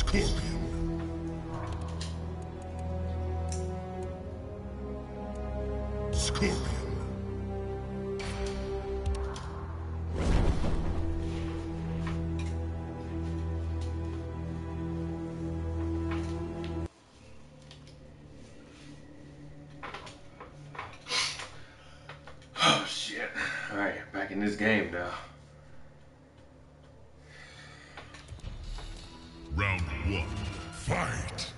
Oh shit. Alright, back in this game now. Round one, fight!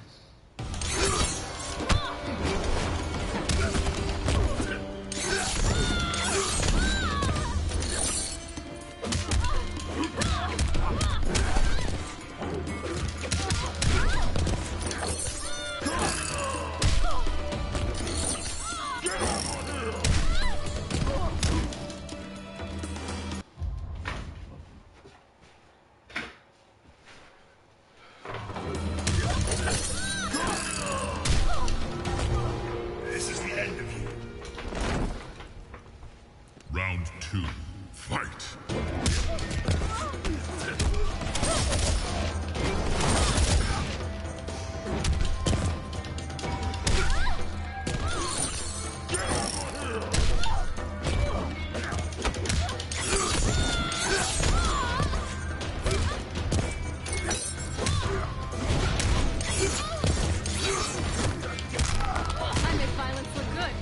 Round two, fight! I make violence look good.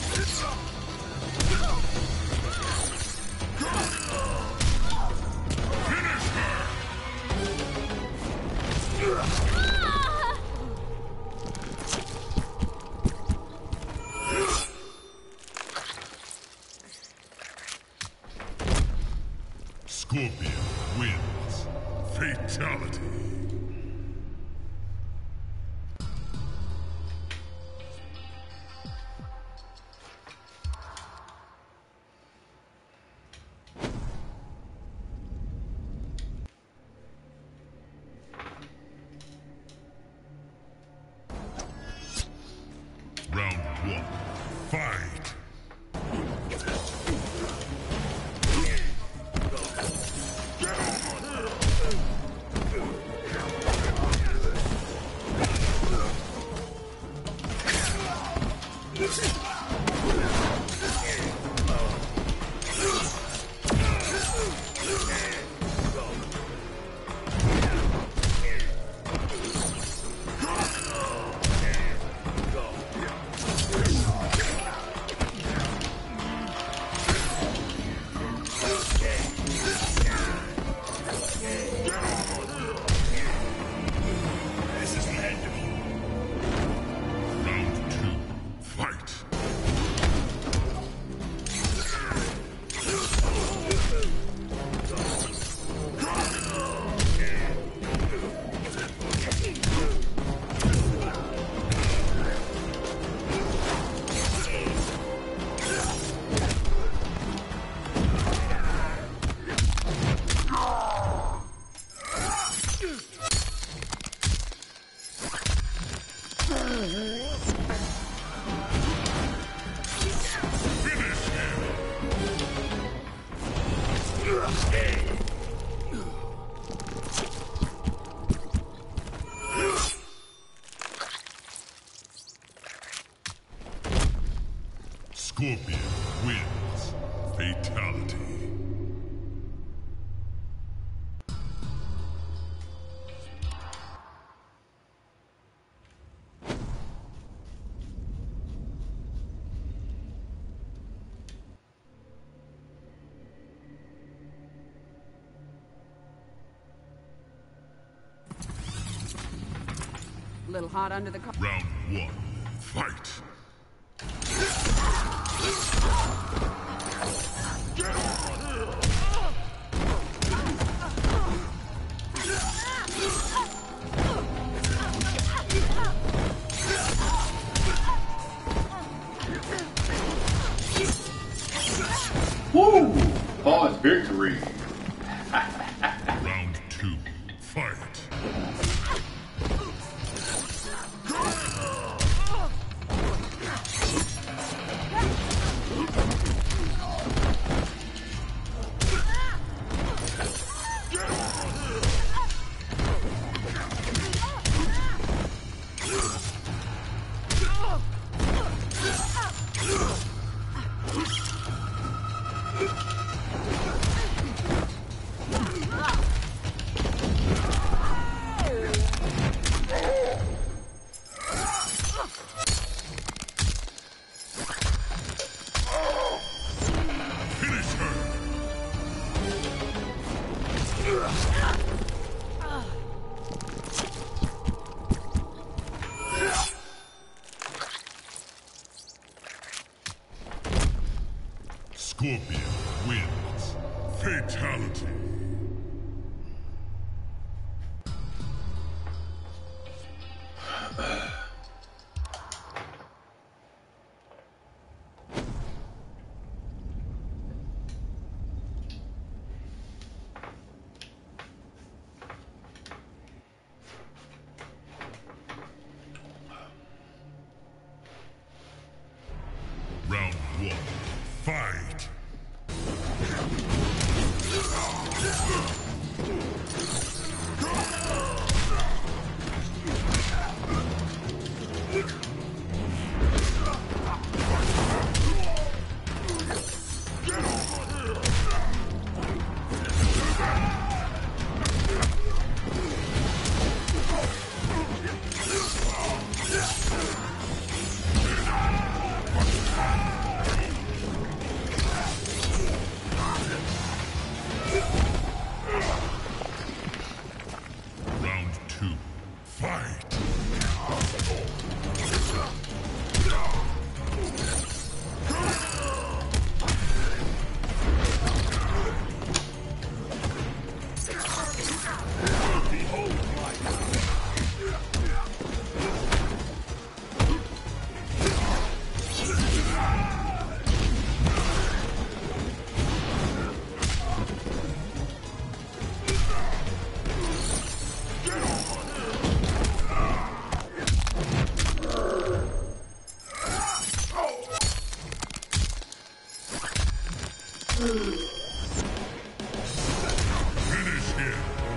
Scorpion wins. Fatality. Round one, fight! Round two, fight! Scorpion wins. Fatality. Little hot under the car. Round one, fight! Woo! Pause victory. Round two, fight! Scorpion wins. Fatality. Round one, fight! Round two, fight! Finish him!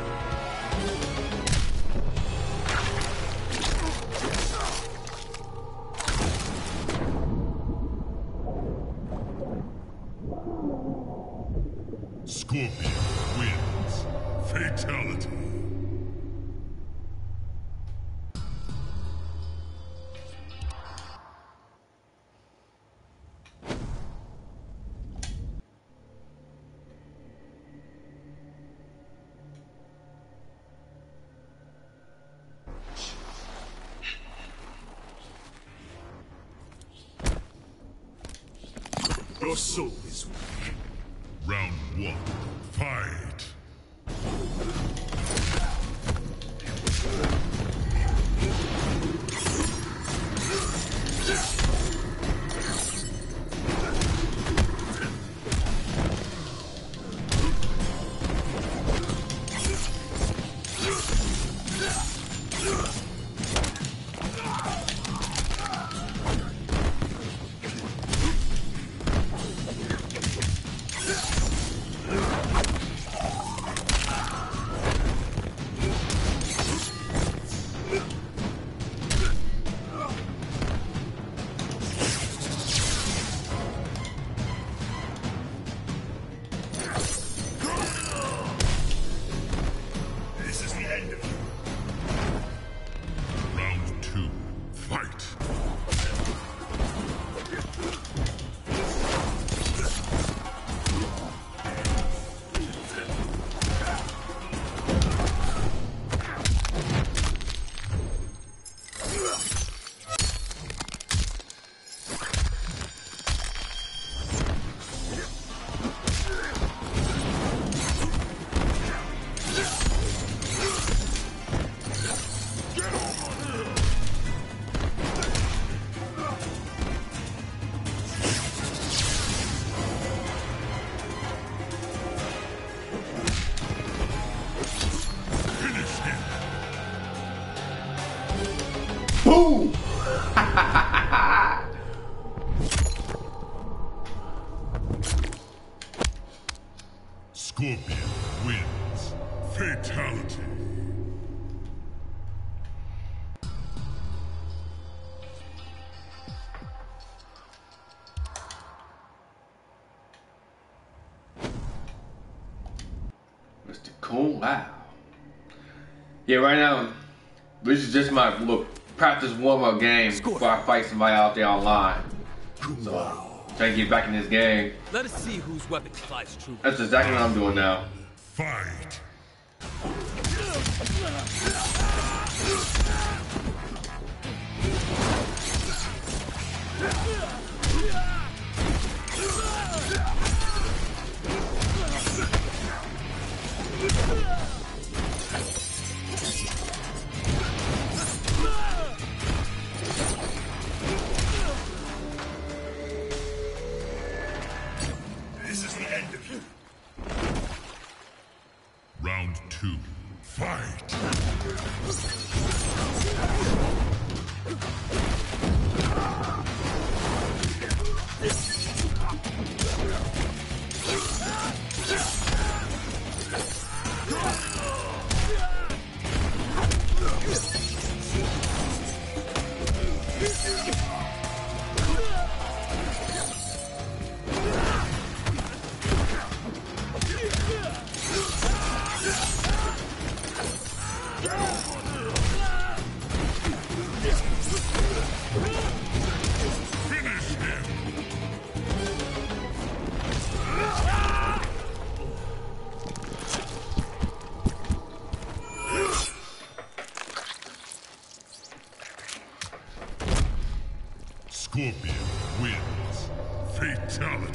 Scorpion wins. Fatality. Your soul is weak. Round one, fight! This is the end of you. Round two, fight! Finish him! Boom! Scorpion wins. Fatality. Mr. Cool, wow. Yeah, right now, this is just my little practice warm-up game before I fight somebody out there online. So, trying to get back in this game. Let us see whose weapon flies true. That's exactly what I'm doing now. Fight! Scorpion wins. Fatality.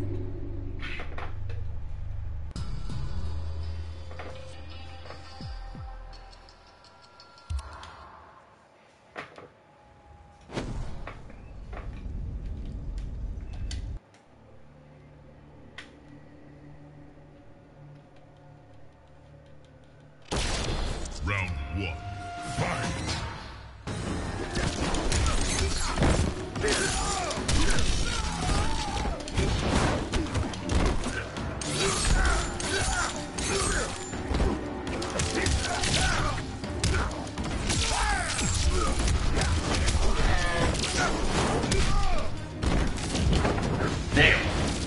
Round one, fight! Damn.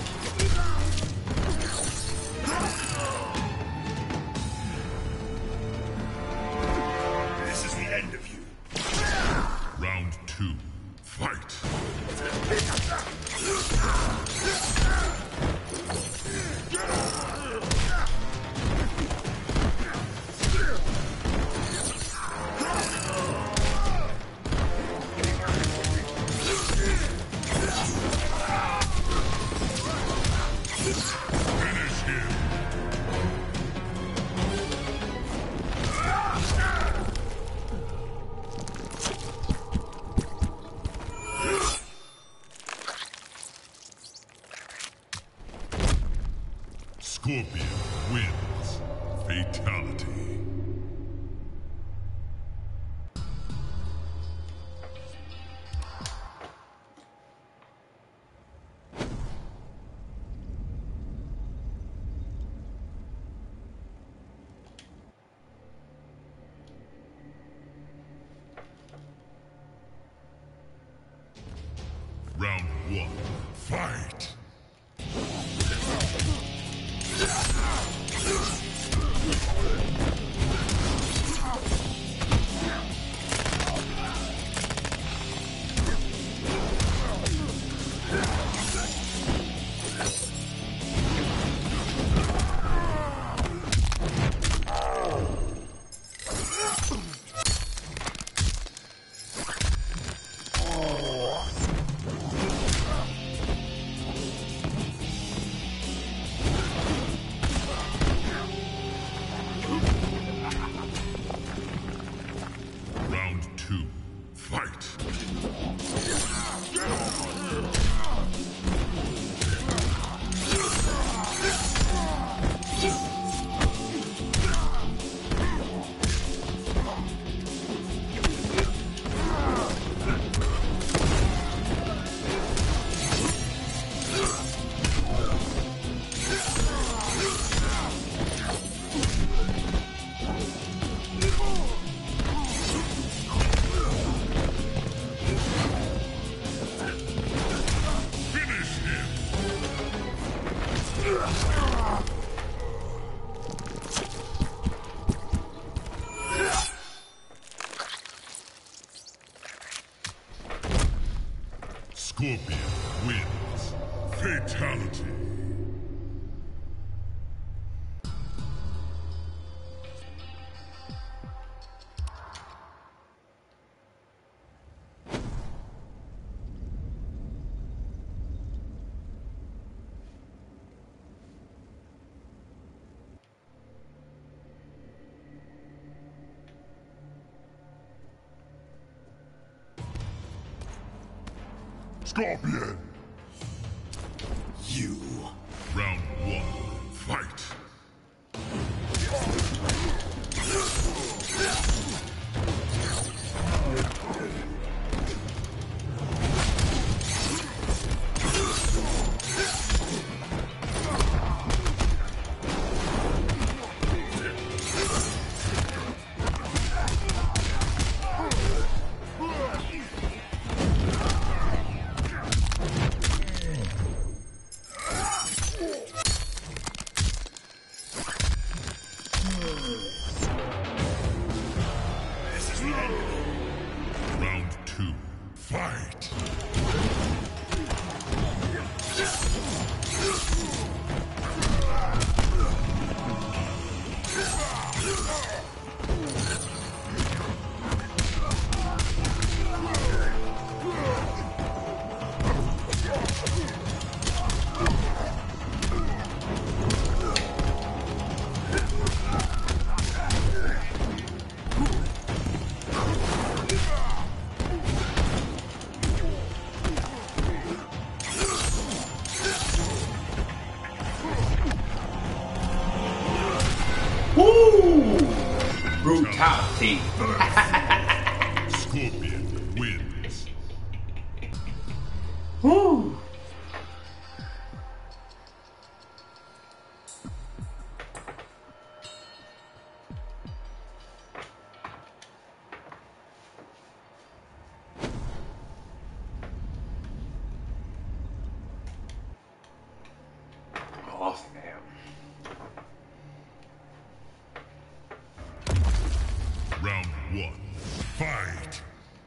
This is the end of you. Round two, fight! Finish him! Scorpion wins. Fatality. Round one, fight! Round two, fight! Finish him! Scorpion wins. Fatality. Scorpion! You. Round one, fight! This is the end of you. Round two, fight! Fatality. Scorpion wins. Woo. Oh, snap. Round 1. Fight!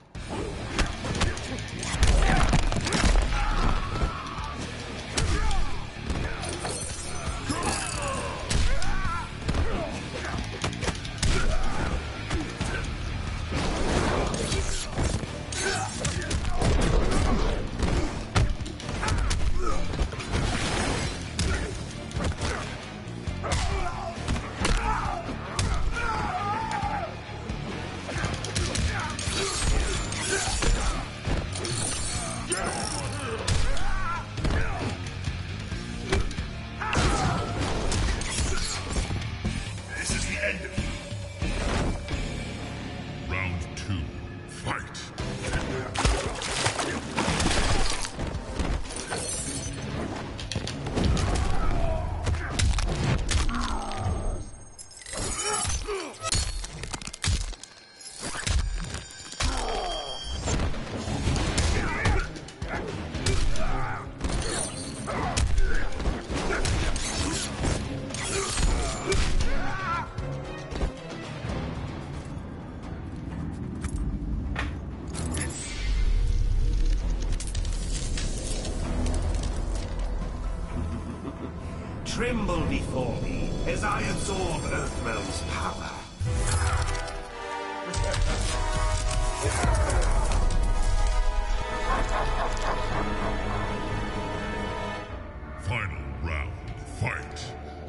This is the end of you. Round 2. Fight! Tremble before me as I absorb Earthrealm's power. Final round. Fight!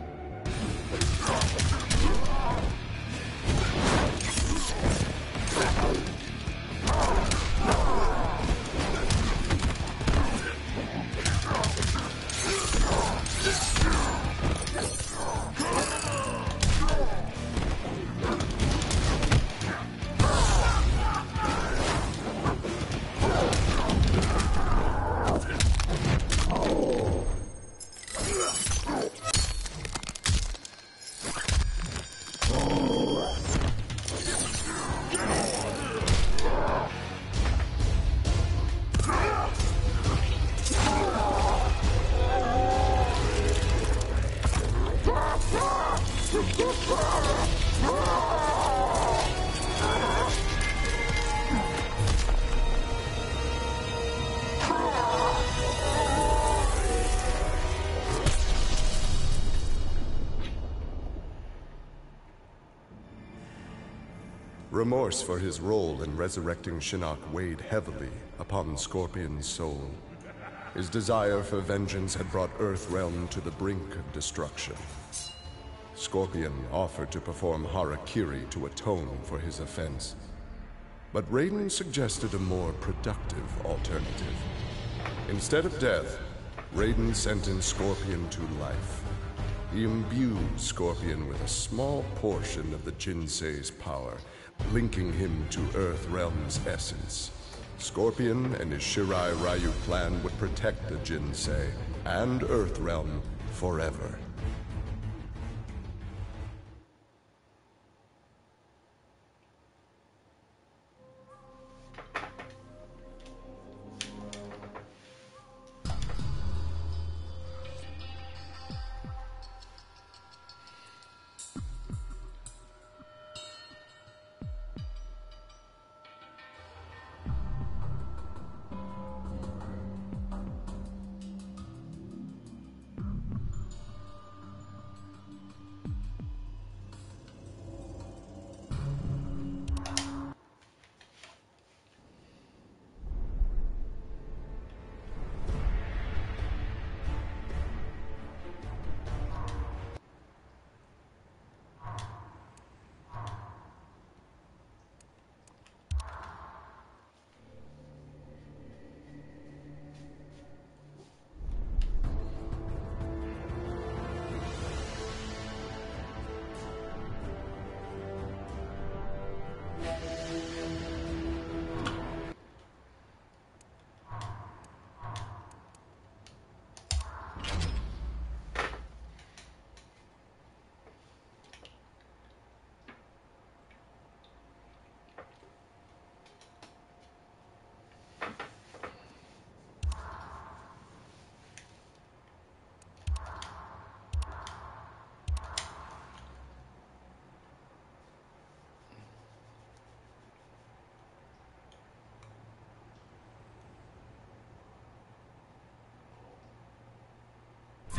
Remorse for his role in resurrecting Shinnok weighed heavily upon Scorpion's soul. His desire for vengeance had brought Earthrealm to the brink of destruction. Scorpion offered to perform harakiri to atone for his offense. But Raiden suggested a more productive alternative. Instead of death, Raiden sentenced Scorpion to life. He imbued Scorpion with a small portion of the Jinsei's power, linking him to Earthrealm's essence. Scorpion and his Shirai Ryu clan would protect the Jinsei and Earthrealm forever.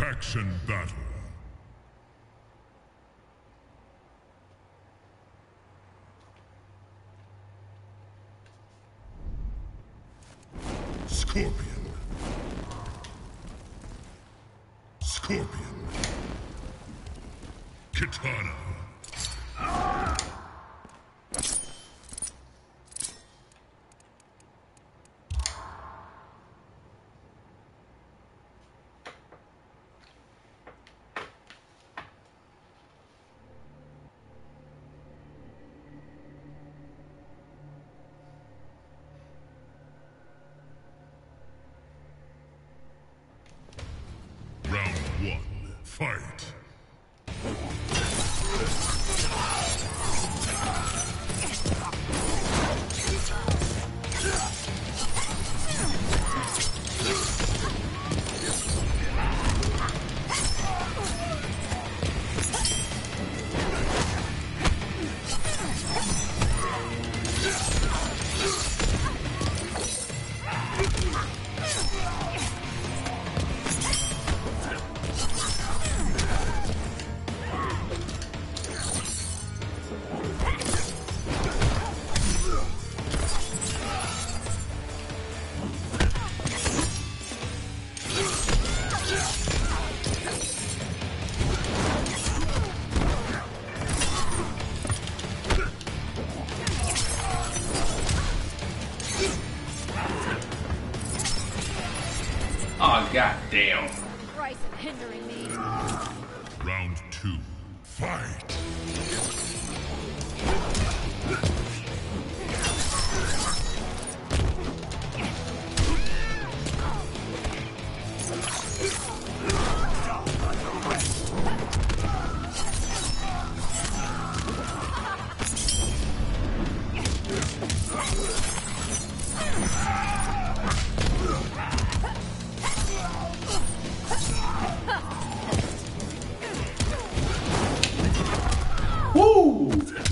Faction battle. Scorpion. Scorpion. Katana. Round one, fight. Oh, goddamn. Christ, hindering me. Round two, fight. Woo!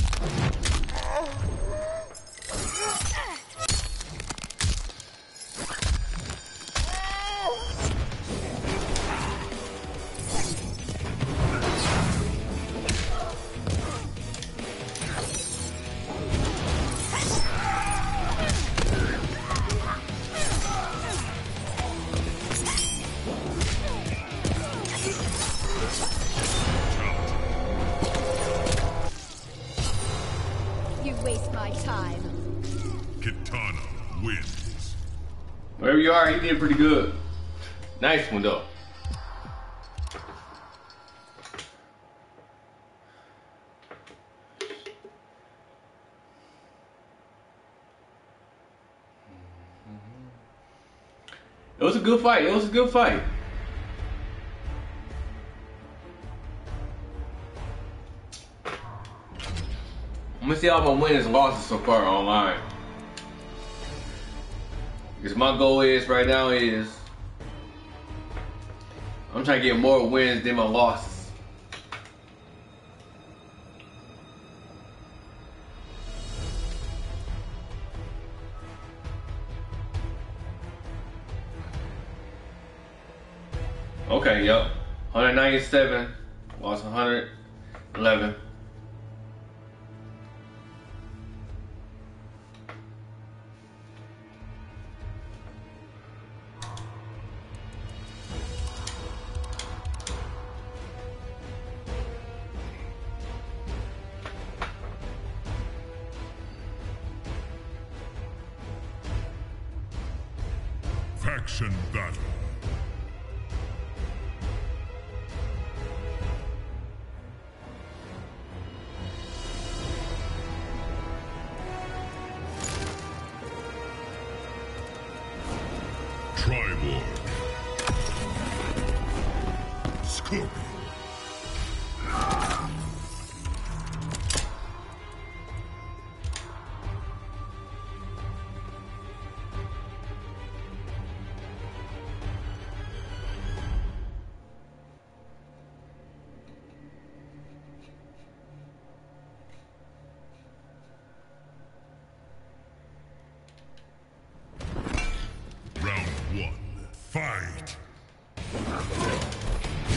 You waste my time. Katana wins. Wherever you are, he did pretty good. Nice one, though. It was a good fight. It was a good fight. I'm gonna see all my wins and losses so far online. Because my goal is right now is I'm trying to get more wins than my losses. Okay, yep. 197, lost 111. Faction battle. Tribal. Scorpion. Round one, fight.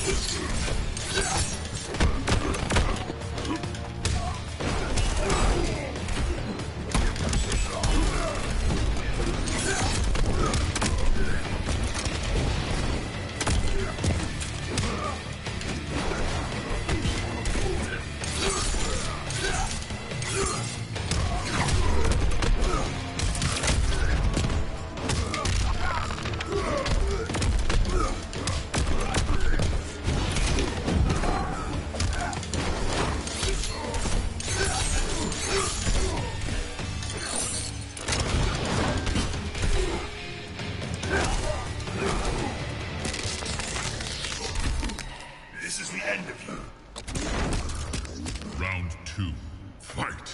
This is the end of you. Round 2. Fight.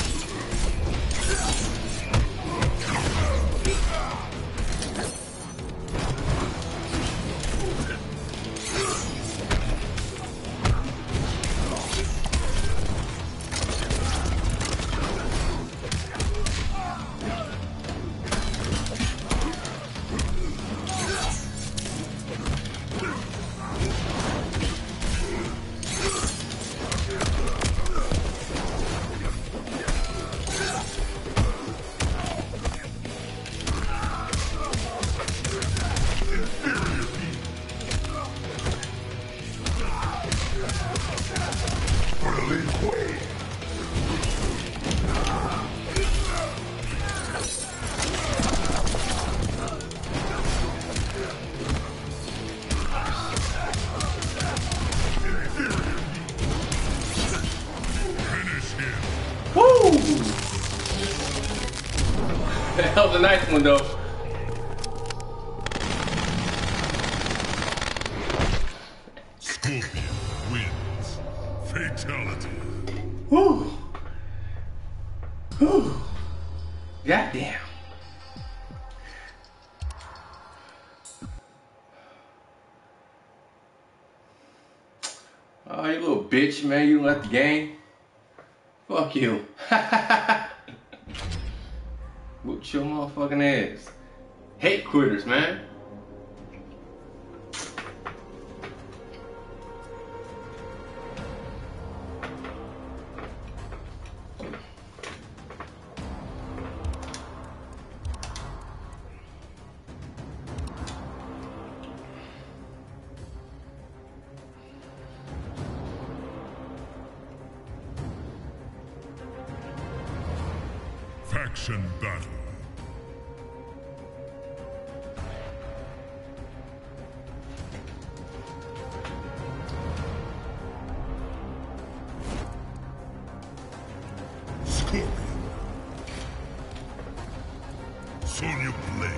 Woo! That was a nice one though. Scorpion wins. Fatality. Woo! Woo! Goddamn. Oh, you little bitch, man. You left the game. Fuck you. Whoop your motherfucking ass. Hate quitters, man. Faction battle. Scorpion. Sonya Blade.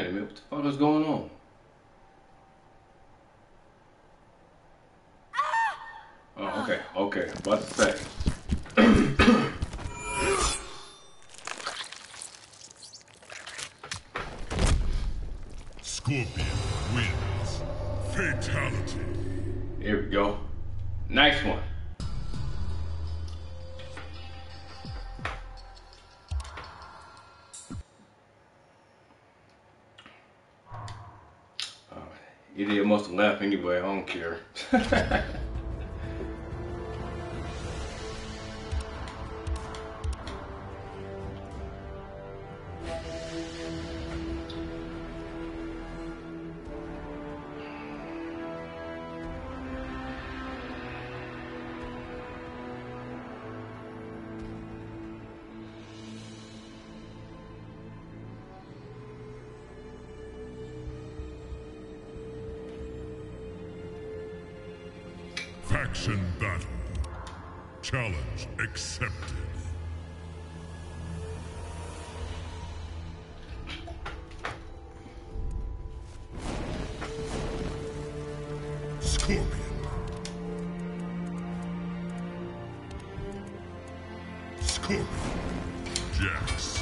minute. What the fuck is going on? Oh, okay, okay. About to say. Scorpion wins. Fatality. Here we go. Nice one. Idiot must have left anyway. I don't care. Faction battle. Challenge accepted. Scorpion. Scorpion. Jax.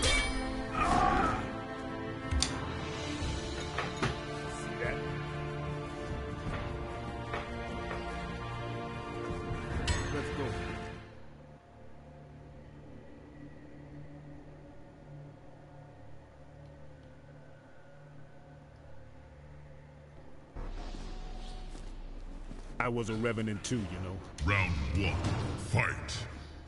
I was a revenant too, you know. Round one. Fight.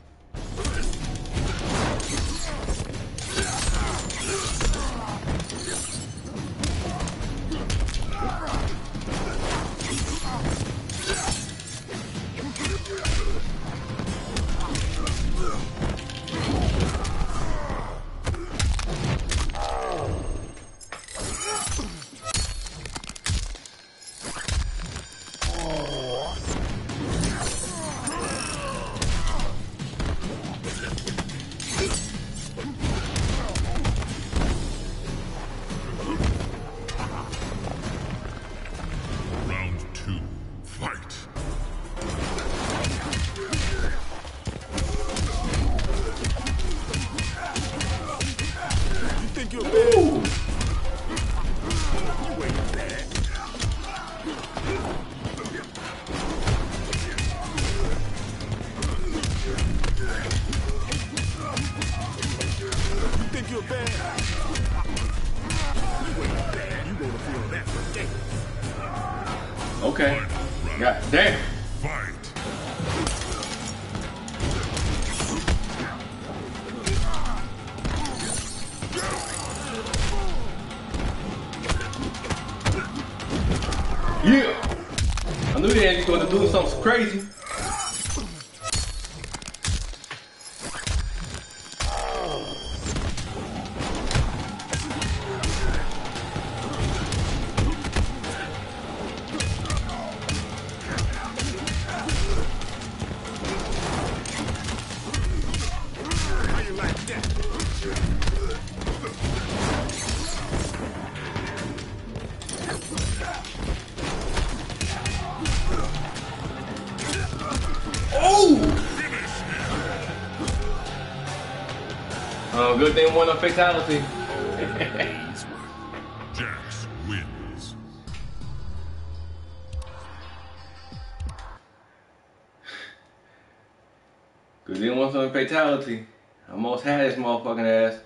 Round two. Fight. You think you're bad? You ain't bad. You think you're bad? You ain't bad. You gonna feel that for days. Okay. God damn. Fight. Yeah. I knew they was going to do something crazy. How you like that? Good thing won a fatality. Jax wins. Good thing won a fatality. I almost had this motherfucking ass.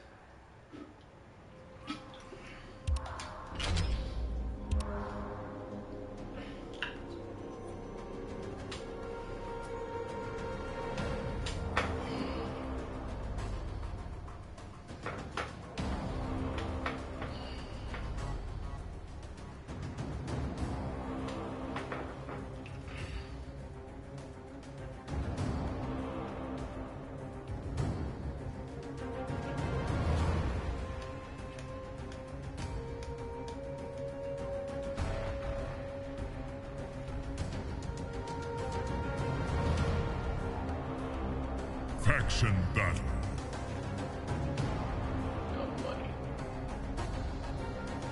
Faction battle.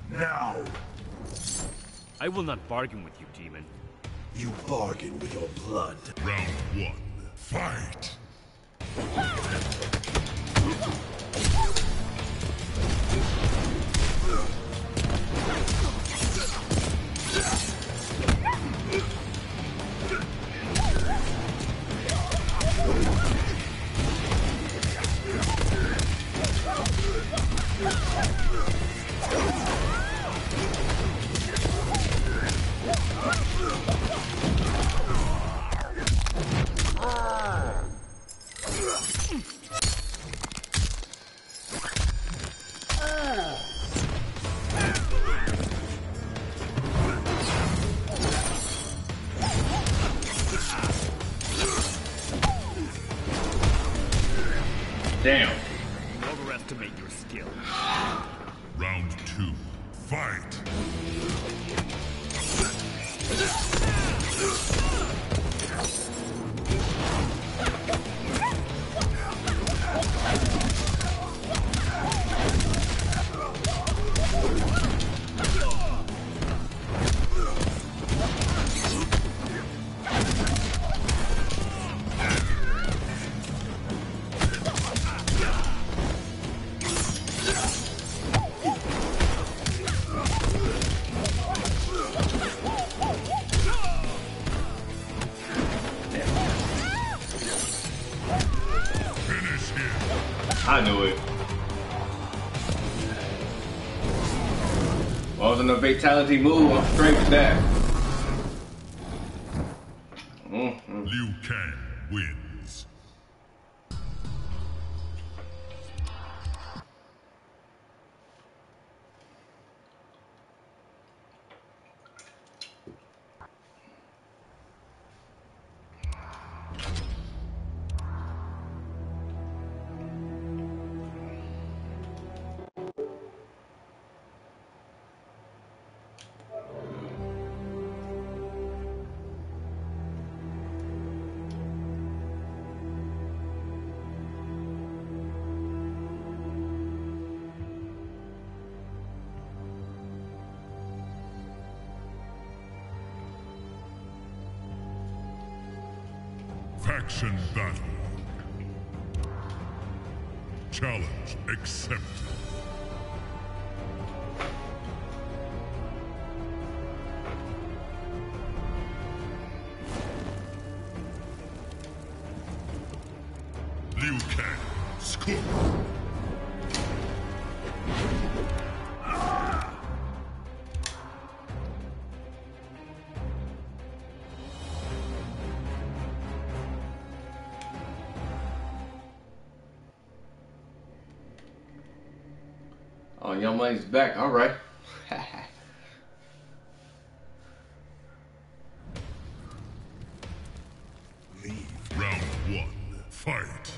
Now! I will not bargain with you, demon. You bargain with your blood. Round 1. Fight! Damn. Overestimate your skill. Round 2. Fight! I knew it. Wasn't a fatality move. I'm straight with that. Liu Kang wins. Faction battle. Challenge accepted. Liu Kang, Scorpion. Oh, Young Money's back. All right. Round 1. Fight.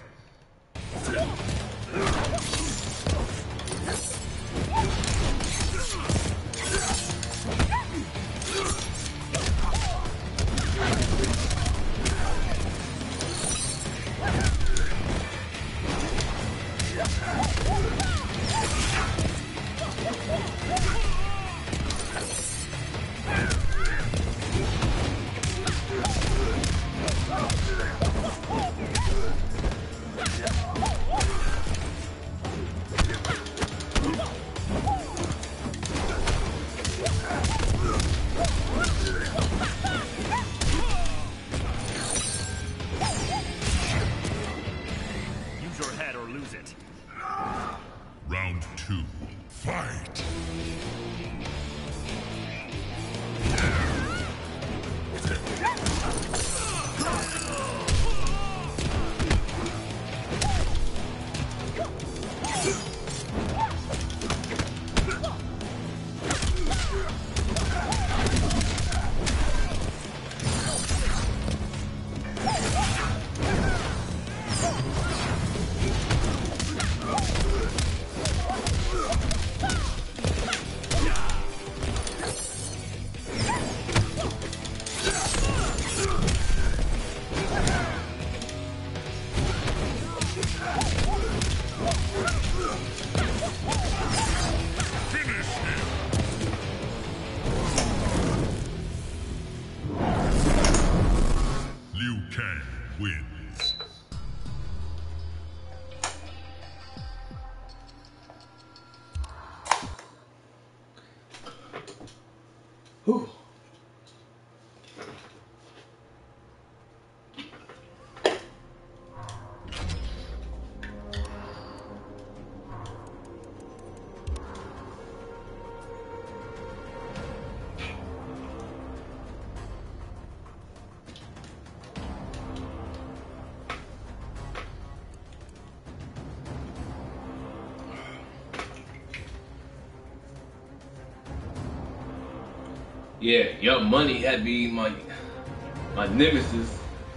Use your head or lose it. Round 2. Fight. Whew. Yeah, Young Money had to be my nemesis.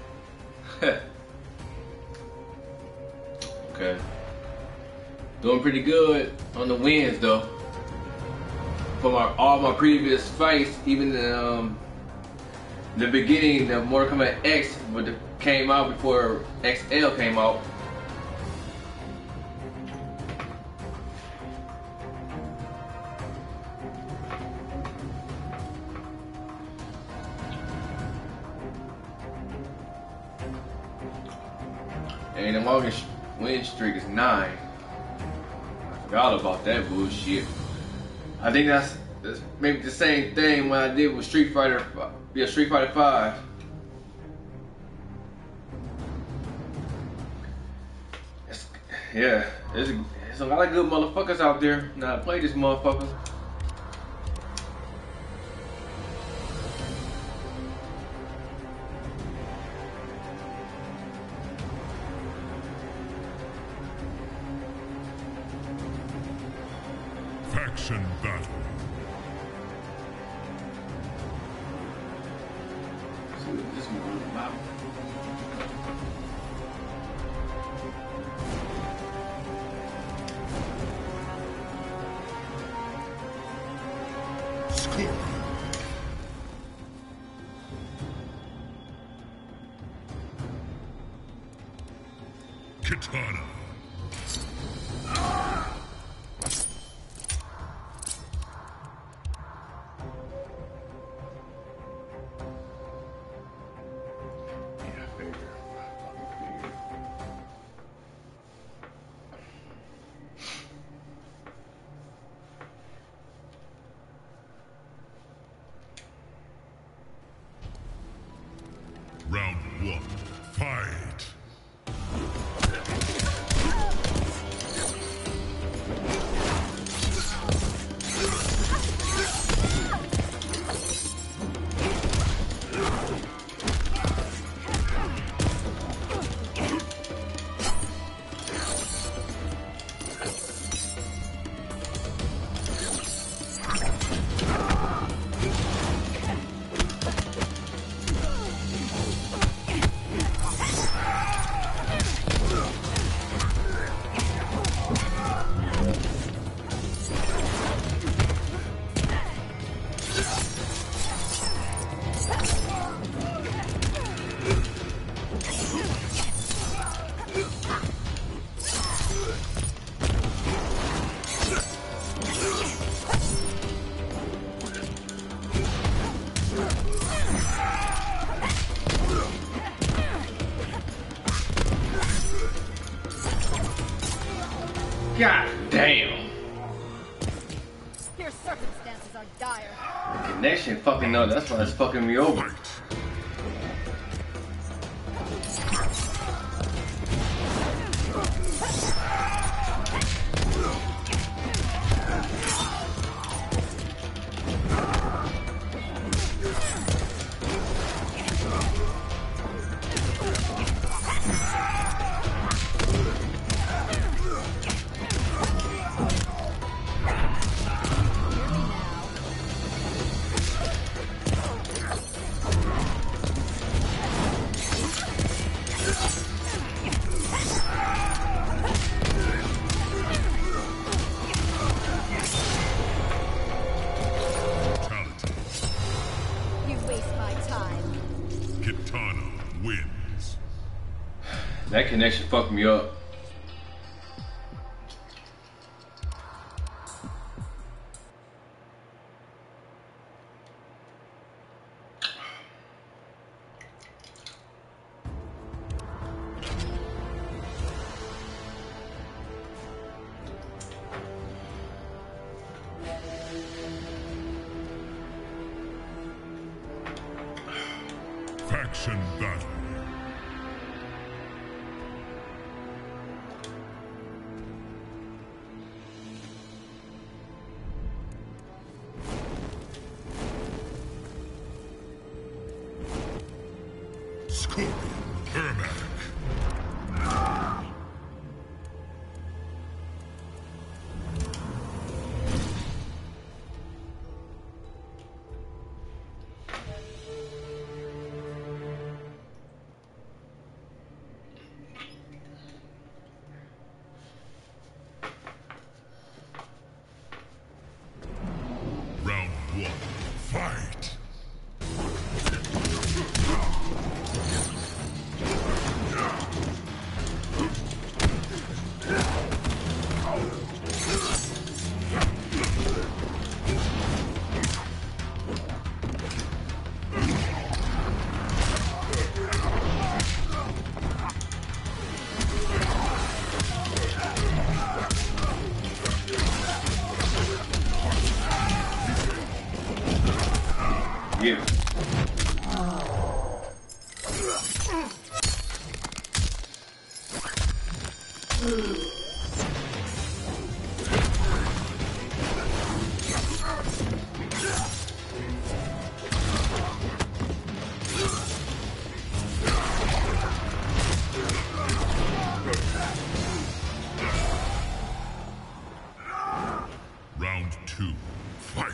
Okay. Doing pretty good on the wins though. From all my previous fights, even the beginning, the Mortal Kombat X, but came out before XL came out. And the longest win streak is 9. I forgot about that bullshit. I think that's maybe the same thing when I did with Street Fighter 5. There's a lot of good motherfuckers out there. Now I play this motherfucker. Faction battle. See what this one is about. Score. Kitana. Round 1. Fight. God damn. Your circumstances are dire. The connection fucking up. That's why it's fucking me over. Kitana wins. That connection fucked me up. Faction battle. Scorpion, Ermac. Round one, fight! Yeah. Round two, fight!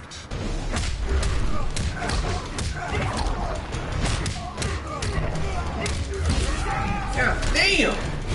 God damn!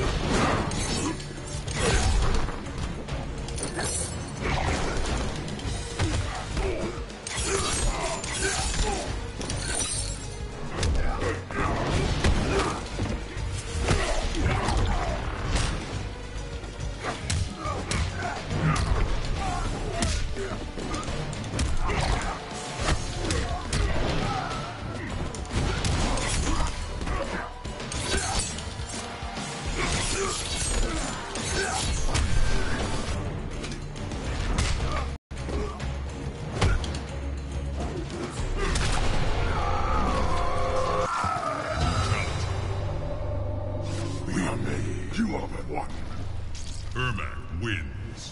We are made. You are but one. Ermac wins.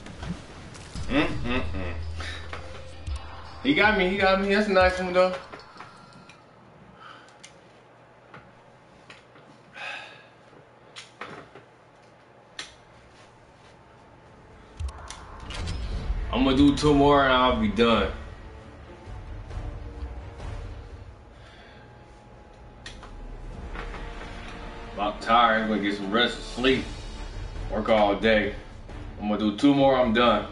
He got me, That's a nice one though. I'm gonna do 2 more and I'll be done. I'm tired, I'm gonna get some rest and sleep. Work all day. I'm gonna do 2 more, I'm done.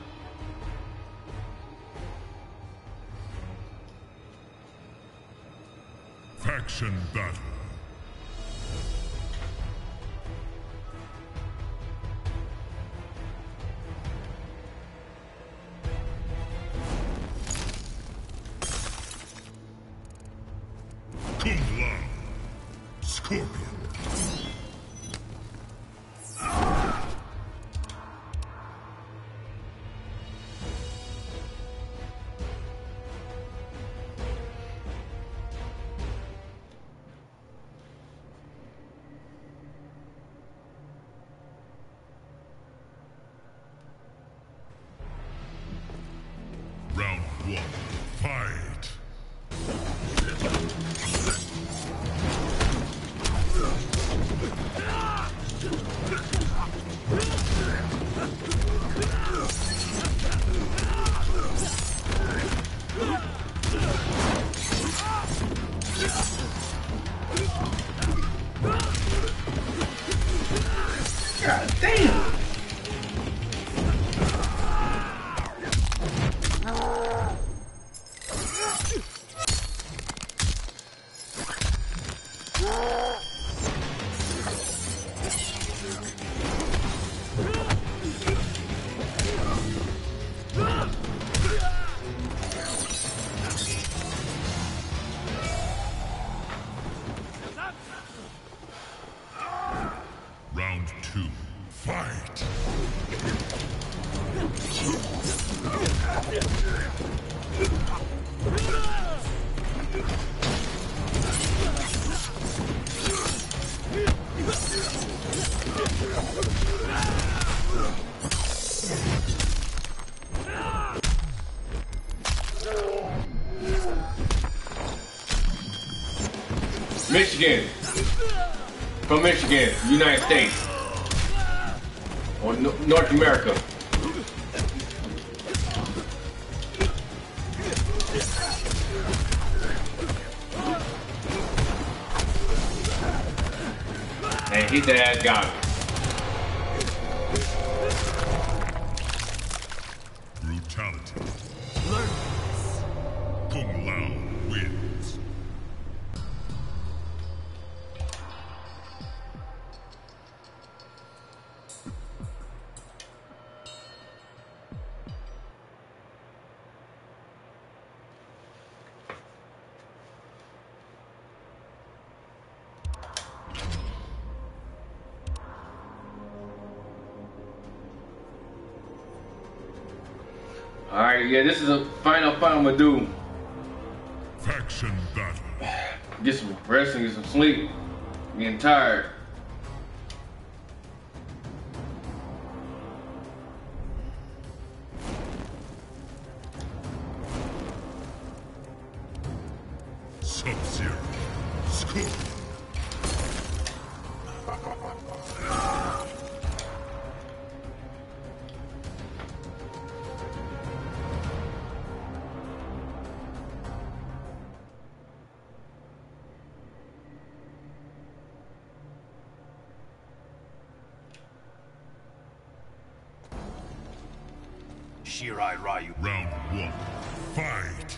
Faction battle. Kung Lao. Scorpion. Round one, fight! God damn! Michigan. From Michigan, United States. Or North America. And hit that ass got him. Brutality. Learn this. Kung Lao wins. Alright, yeah, this is a final fight I'm gonna do. Faction battle. Get some rest and get some sleep. I'm getting tired. Sub-Zero. Scorpion. Shirai Ryu. Round one. Fight.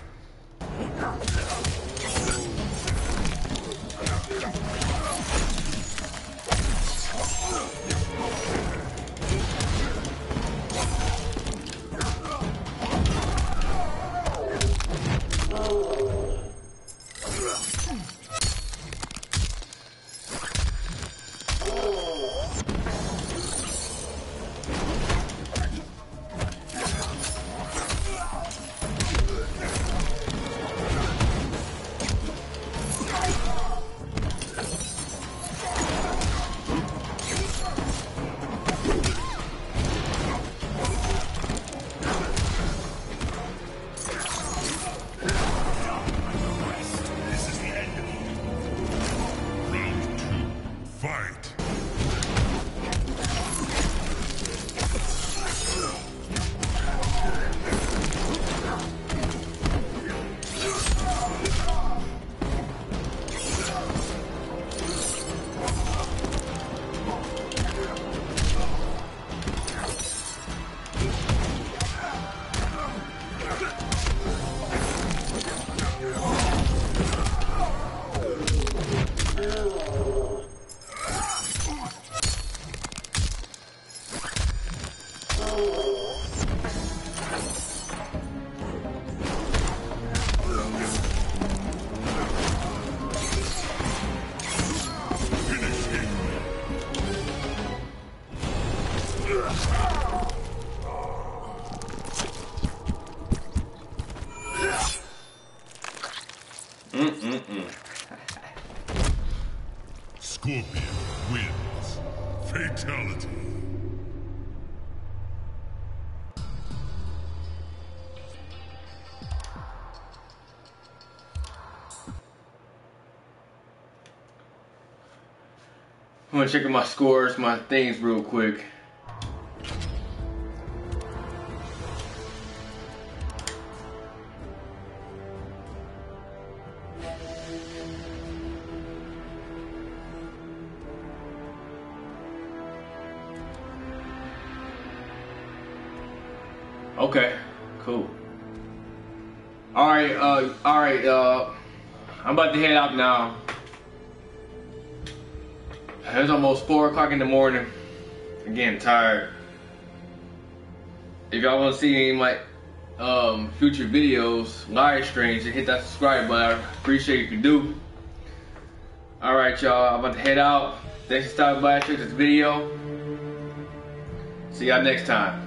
Scorpion wins. Fatality. I'm gonna check my scores, my things real quick. Okay, cool. Alright, I'm about to head out now. It's almost 4 o'clock in the morning. I'm getting tired. If y'all want to see any of my future videos, live streams, just hit that subscribe button. I appreciate if you do. Alright, y'all, I'm about to head out. Thanks for stopping by and check this video. See y'all next time.